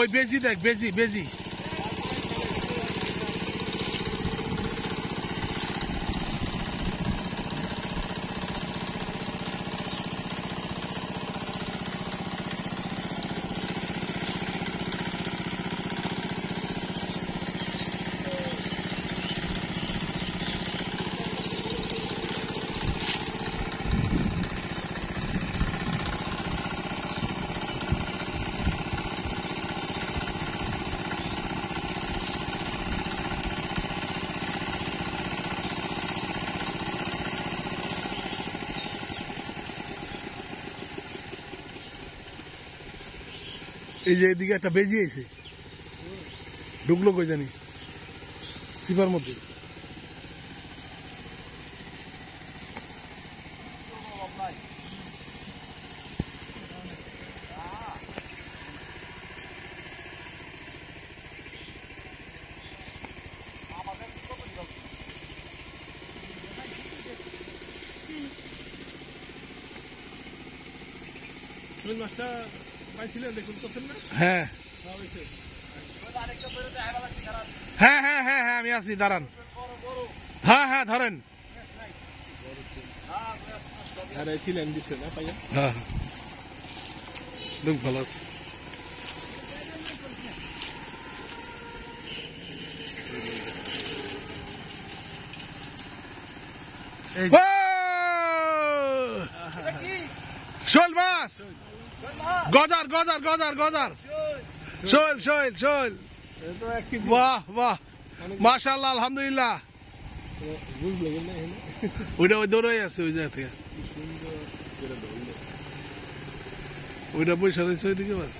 ওই বেজি দেখ, বেজি বেজি। এই যে এদিকে একটা বেজি আছে, ঢুকলো কই জানি সিপার মধ্যে। মাছটা পাইছিলেন, দেখুন করছেন না? হ্যাঁ হ্যাঁ হ্যাঁ হ্যাঁ হ্যাঁ, আমি আছি, দাঁড়ান। হ্যাঁ হ্যাঁ ধরেন। হ্যাঁ লোক ভালো আছে। শোল মাছ, গজার গজার গজার গজার, শোল শোল শোল। বাহ বাহ, মাশাআল্লাহ, আলহামদুলিল্লাহ। ওইটা ওই দৌড়াই আছে ওই জায়গা থেকে, ওইটা বৈশা রয়েছে ওইদিকে। বাস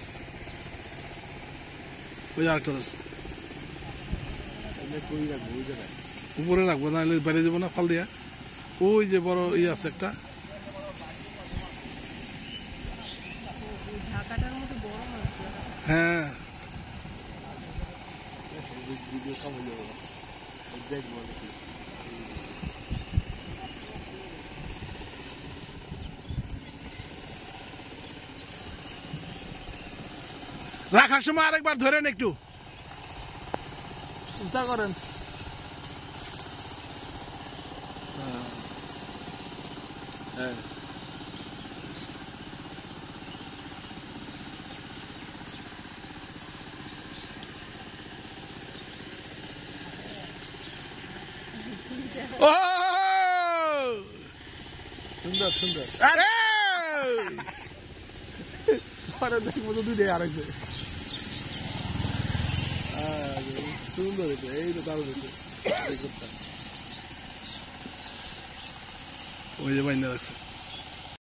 ওই আরেকটা উপরে রাখবো, নাহলে বাইরে যাবো না ফাল দিয়া। ওই যে বড় ই আছে একটা, হ্যাঁ রাখার সময় আরেকবার ধরেন, একটু চেষ্টা করেন। হ্যাঁ ও সুন্দর সুন্দর। আরে পরে দেখবো তো দুইটাই আড়াইছে। সুন্দর হয়েছে, এই তো দারুণ হয়েছে। ওই যে বাইন্দা রাখছে।